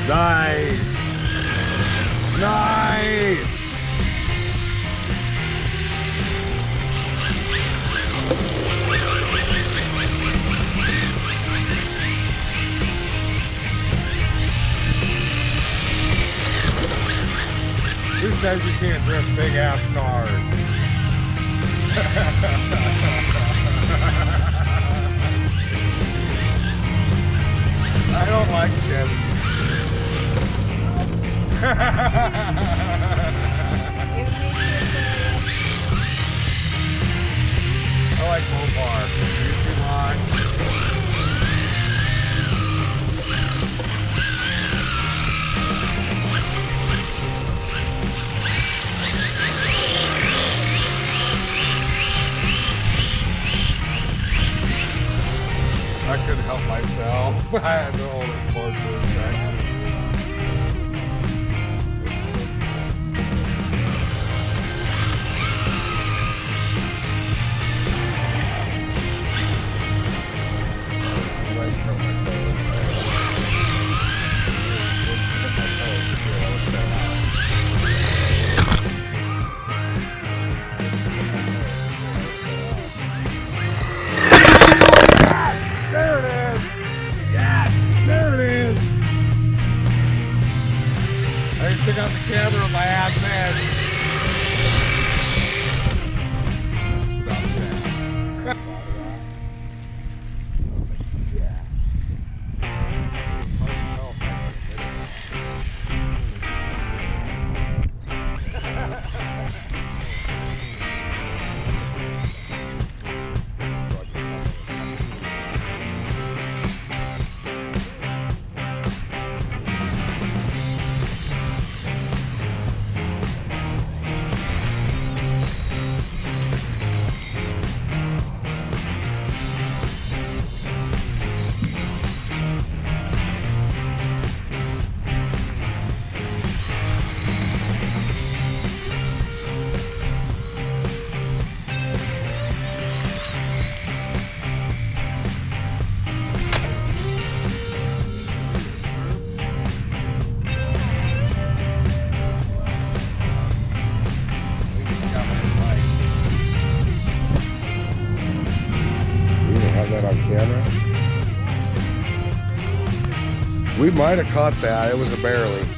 Nice. Nice. Who says you can't drift big ass cars? I don't like Chevy. I like Mopar. Too long. I couldn't help myself. I had to hold it close for a second. I just took out the camera with my ass man. Something. That on camera? We might have caught that. It was a barely.